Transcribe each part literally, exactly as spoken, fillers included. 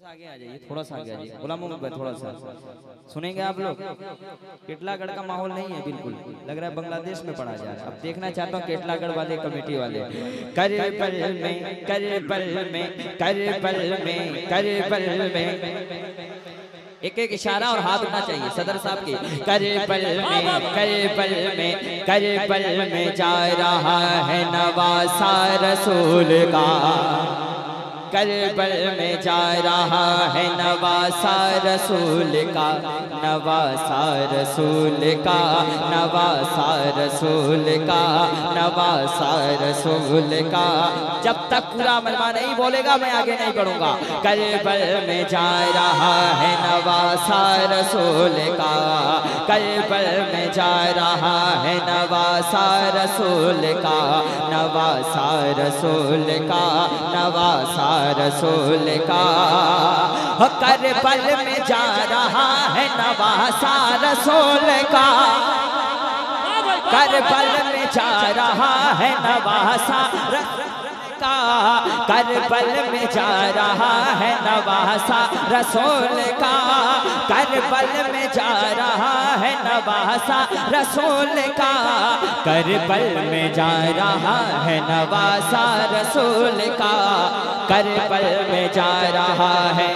आगे आ जाइए, थोड़ा सा आगे आ जाइए, गुलाम मोहम्मद भाई थोड़ा सा सुनेंगे आप लोग। केटलागढ़ का माहौल नहीं है बिल्कुल, लग रहा है बांग्लादेश में पढ़ा जा रहा है। अब देखना चाहता हूँ केटलागढ़ वाले कमेटी वाले। करबल में करबल में करबल में करबल में, एक एक इशारा और हाथ उठना चाहिए सदर साहब की। करबल में करबल में करबल में जा रहा है नवासा रसूल का, करबल में जा रहा है नवासा रसूल का, नवासा रसूल का, नवासा रसूल का, नवासा रसूल का। जब तक पूरा मलमा नहीं बोलेगा मैं आगे नहीं बढ़ूंगा। करबल में जा रहा है नवासा रसूल का, करबल में जा रहा है नवासा रसूल का, नवासा रसूल का, नवासा रसूल का। करबल में जा रहा है नवासा रसूल का, करबल में जा रहा है नवासा का, करबल में जा रहा है नवासा रसूल का, करबल में जा रहा है नवासा रसूल का, करबल में जा रहा है नवासा रसूल का, करबल में जा रहा है।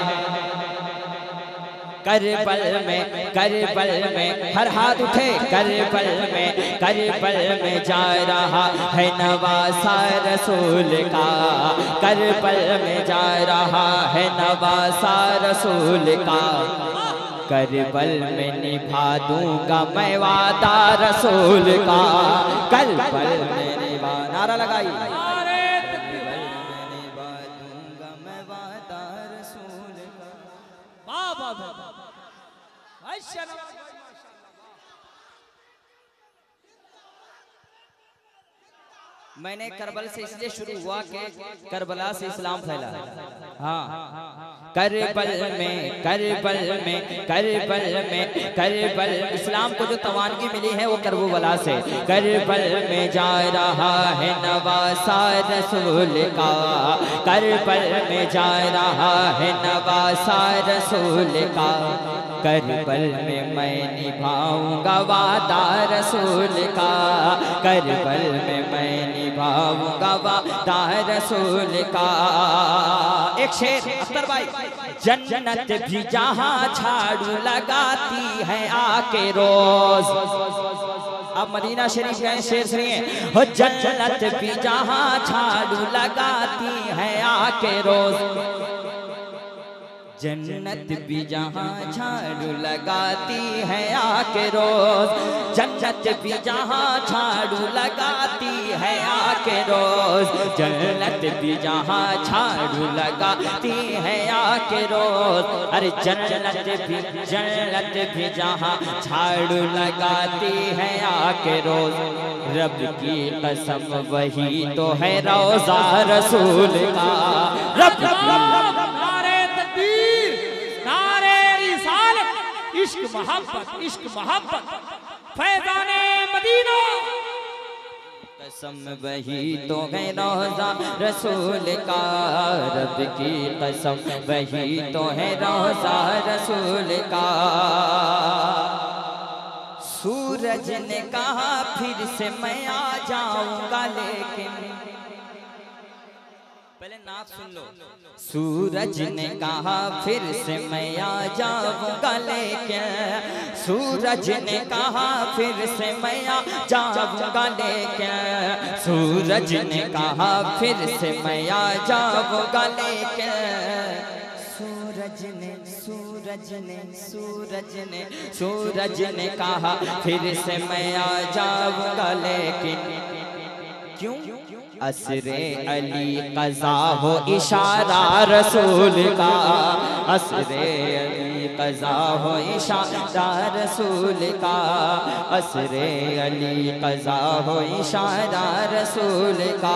करबल में करबल में हर हाथ उठे, करबल में करबल में जा रहा है नवासा रसूल का, करबल में जा रहा है नवासा रसूल का, करबल में निभा दूंगा मैं वादा रसूल का, करबल में निभा। नारा लगाई। मैंने करबल से इसलिए शुरू हुआ कि करबला से इस्लाम फैला। हाँ, करबल में करबल में करबल में करबल, इस्लाम को जो तवानगी मिली है वो करबला से। करबल में जा रहा है नवासा रसूल का, करबल में जा रहा है नवासा रसूल का, करबल में मैं निभाऊंगा वादा रसूल का, करबल में मैं निभाऊंगा वादा रसूल का। एक शेर अख्तर भाई। जन्नत भी जहां झाड़ू लगाती है आके रोज, अब मदीना शरीफ गए, शेर सुनिए। हो जन्नत भी जहां झाड़ू लगाती है आके रोज, जन्नत भी जहाँ झाड़ू लगाती है आके रोज, जन्नत भी जहाँ झाड़ू लगाती है आके रोज, जन्नत भी जहाँ झाड़ू लगाती है आके रोज। अरे जन्नत भी जन्नत भी जहाँ झाड़ू लगाती है आके रोज, रब की कसम वही तो है रोज़ा रसूल का, रब की। इश्क मोहब्बत इश्क मोहब्बत फैज़ाने मदीना, कसम वही तो है रोज़ा रसूल का, रब की कसम वही तो है रोज़ा रसूल का। सूरज ने कहा फिर से मैं आ जाऊंगा, लेकिन पहले नात सुन लो। सूरज ने कहा फिर से मैं आ जाऊंगा, लेकिन सूरज ने कहा फिर से मैं आ जाऊंगा, लेकिन सूरज ने कहा फिर से मैं आ जाऊंगा, लेकिन सूरज ने सूरज ने सूरज ने सूरज ने कहा फिर से मैं आ जाऊंगा, लेकिन क्यों? असरे अली कज़ा हो इशारा रसूल का, असरे अली कज़ा हो इशारा रसूल का, असरे अली कज़ा हो इशारा रसूल का।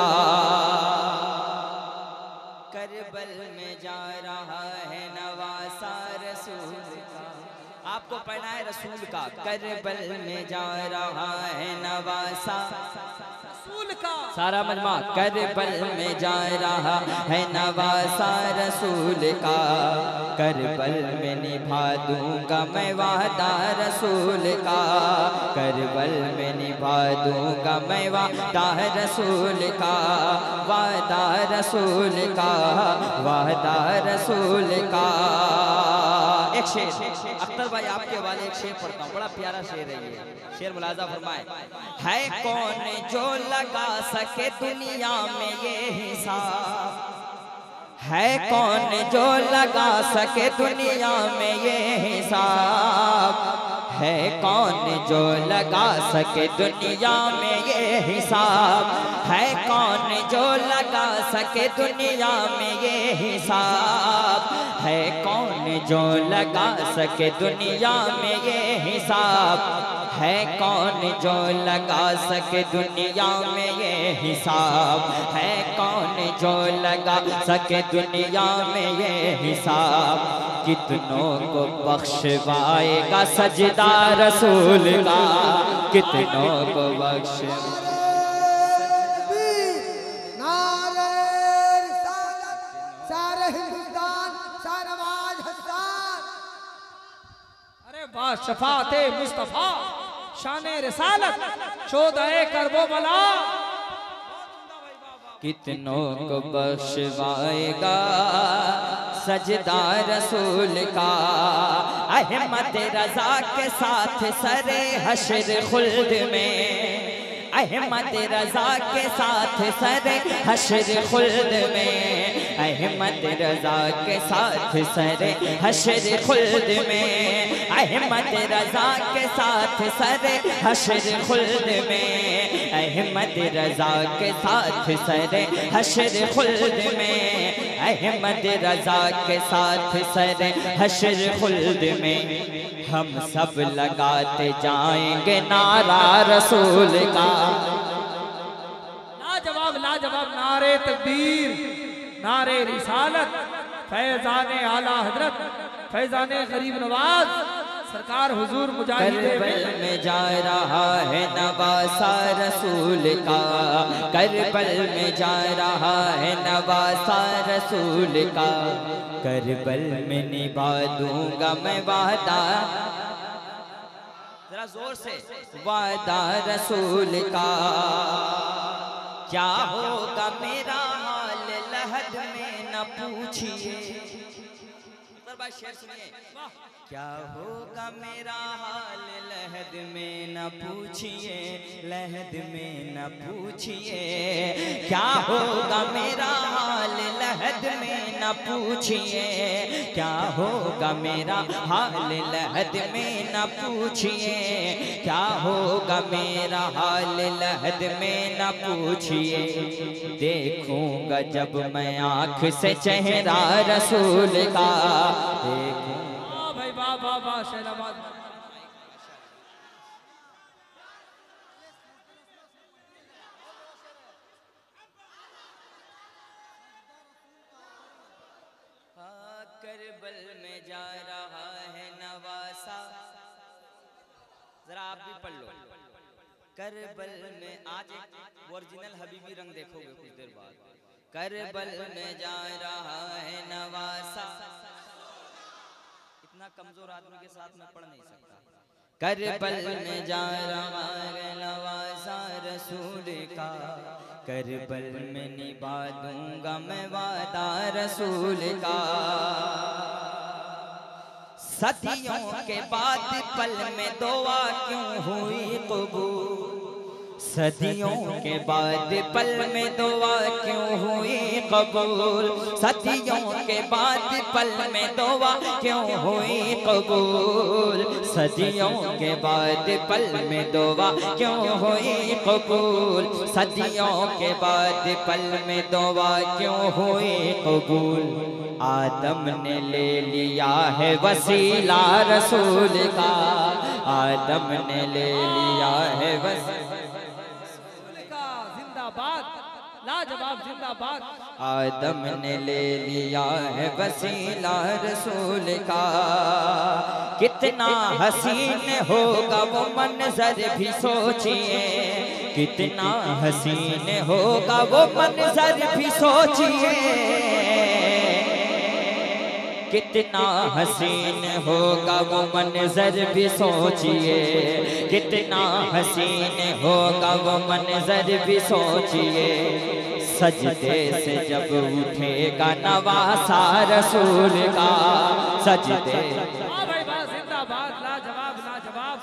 करबल में जा रहा है नवासा रसूल का, आपको पढ़ना है रसूल का। करबल में जा रहा है नवासा रसूल सारा मजमा करबल में जा रहा है नवासा रसूल का, करबल में निभा दूंगा मैं वादा रसूल का, करबल में निभा दूंगा मैं वादा रसूल का, वादा रसूल का, वादा रसूल का। एक शेर अख्तर भाई आपके वाले एक शेर पढ़ता हूँ, बड़ा प्यारा शेर है ये, शेर मुलाजा फरमाए। है कौन जो लगा सके दुनिया में ये हिसाब, है कौन जो लगा सके दुनिया में ये हिसाब, है कौन जो लगा सके दुनिया में ये हिसाब, है कौन जो लगा सके दुनिया में ये हिसाब, है कौन जो लगा सके दुनिया में ये हिसाब, है कौन जो लगा सके दुनिया में ये हिसाब, है कौन जो लगा सके दुनिया में ये हिसाब, कितनों को बख्शवाएगा सजदा रसूल का, कितनों को बख्श। वाह शफाते मुस्तफा शाने रिसालत चौदह करबो बला, कितनों को बख्शवाएगा सजदा रसूल का, अहमद रजा के साथ सरे हश्र खुल्द में, अहमद रजा के साथ सरे हश्र खुल्द में, अहमद रजा के साथ सरे हश्र खुल्द में, अहमद रजा के साथ सरे हश्र खुल्द में, अहमद रजा के साथ सरे हश्र खुल्द में, अहमद रजा के साथ सरे हश्र खुल्द में, हम सब लगाते जाएंगे नारा रसूल का। लाजवाब लाजवाब नारे तकबीर, नारे रिसालत, फैजाने आला हजरत, फैजाने गरीब नवाज सरकार हुजूर मुजाहिद करबल में जा रहा है नवासा रसूल का, करबल में जा रहा है नवासा रसूल का, करबल में निभा दूंगा मैं वादा, जरा जोर से, वादा रसूल का। क्या होगा मेरा हाल लहद में न पूछिए, शेर सुनिए, क्या होगा मेरा हाल लहद में न पूछिए, लहद में न पूछिए, क्या होगा मेरा हाल लहद में न पूछिए, क्या होगा मेरा हाल लहद में न पूछिए, क्या होगा मेरा हाल लहद में न पूछिए, देखूंगा जब मैं आँख से चेहरा रसूल का, देखूं वाह वाह वाह शहनाबाद। करबल में जा रहा है नवासा, जरा आप भी पढ़ लो, करबल में आज ओरिजिनल हबीबी रंग देखोगे कुछ देर बाद, करबल में जा रहा है नवासा, इतना कमजोर आदमी के साथ में पढ़ नहीं सकता, करबल में जा रहा है नवासा रसूल का, करबल में निभा दूंगा मैं वादा रसूल का, सदियों के बाद पल में दुआ क्यों हुई कबूल, सदियों के बाद पल में दुआ क्यों हुई कबूल, सदियों के बाद पल में दुआ क्यों हुई कबूल, सदियों के बाद पल में दुआ क्यों हुई कबूल, सदियों के बाद पल में दुआ क्यों हुई कबूल, आदम ने ले लिया है वसीला रसूल का, आदम ने ले लिया है वसीला, लाजवाब जिंदाबाद, आदम ने ले लिया है वसीला रसूल का, कितना हसीन होगा वो मंजर भी सोचिए, कितना हसीन होगा वो मंजर भी सोचिए, कितना हसीन होगा वो मंजर भी सोचिए, कितना हसीन होगा वो मंजर भी सोचिए। सजदे से जब उठेगा नवासा रसूल का, सजदे वाह भाई वाह, जिंदाबाद, लाजवाब लाजवाब।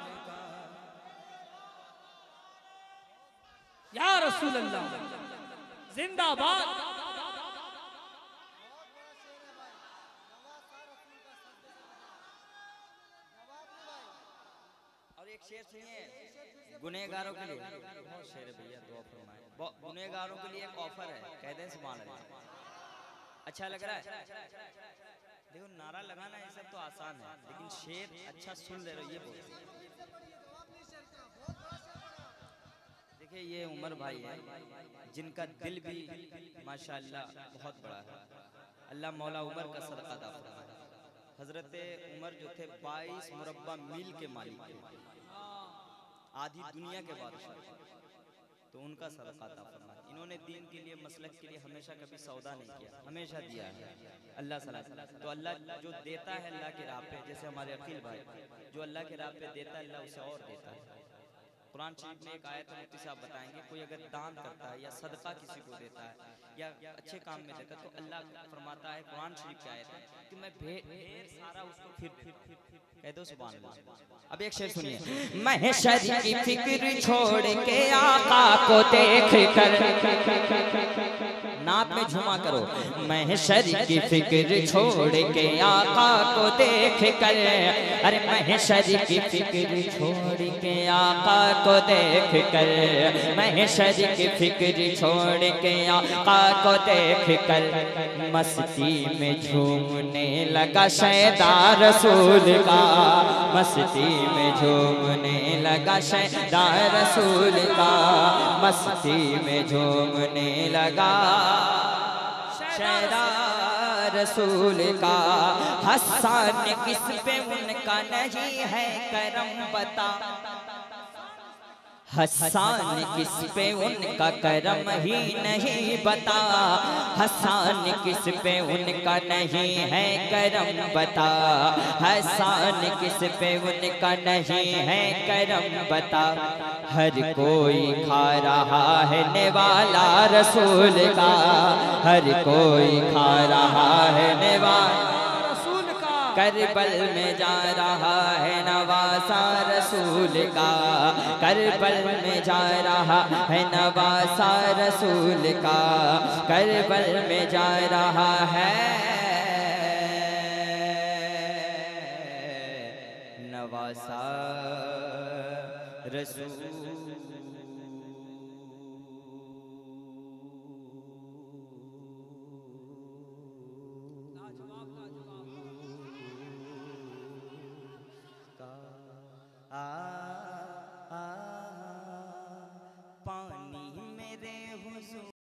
या रसूल अल्लाह जिंदाबाद। और एक शेर सुनिए गुनहगारों के लिए, बहुत शेर है भैया, दुआ फरमाए। गुनहगारों के लिए एक ऑफर है, कह दें सुभान अल्लाह। अच्छा लग रहा है? देखो नारा लगाना ये सब तो आसान है, लेकिन शेर अच्छा सुन ले रहे हो ये बोल। देखिए ये उमर भाई है जिनका दिल भी माशाअल्लाह बहुत बड़ा है। अल्लाह मौला उमर का सदका अता फरमाए। हजरत उमर जो थे बाईस मुरब्बा मील के मालिक थे, आधी दुनिया के बादशाह, तो उनका सदका अता फरमाए। इन्होंने दीन के लिए मसलक के लिए हमेशा कभी सौदा नहीं किया, हमेशा दिया है अल्लाह सलाह। तो अल्लाह जो देता है अल्लाह के राह पे, जैसे हमारे अकील भाई जो अल्लाह के राह पे देता है अल्लाह उसे और देता है। कुरान शरीफ में एक आयत मुफ्ती साहब बताएंगे, कोई अगर दान करता है या सदका किसी को देता है या अच्छे काम में देता है तो अल्लाह फरमाता है, कुरान शरीफ की आयत है कि मैं ढेर सारा उसको फिर फिर कह दो सुभान अल्लाह। अब एक शेर सुनिए, महशर की फिक्र छोड़ के आका को देख कर, नात में झुमा करो, महशर की फिक्र छोड़ के आका को देख कर, अरे महशर की फिक्र छोड़ के आका को देख कर, महशर की फिक्र छोड़ के आका को देख कर, मस्ती में झूमने लगा शैदा रसूल का, मस्ती में झूमने लगा शैदा रसूल का, मस्ती में झूमने लगा शैदा रसूल का। हसन किस पे उनका नहीं है करम बता, हसन किस पे उनका करम ही नहीं बता, हसन किस पे उनका नहीं है करम बता, हसन किस पे उनका नहीं है करम बता। हर कोई खा रहा है निवाला रसूल का, हर कोई खा रहा है निवाला रसूल का, करबल में जा रहा है नवासा रसूल का, करबल में जा रहा है नवासा रसूल का, करबल में जा रहा है नवासा रसूल का।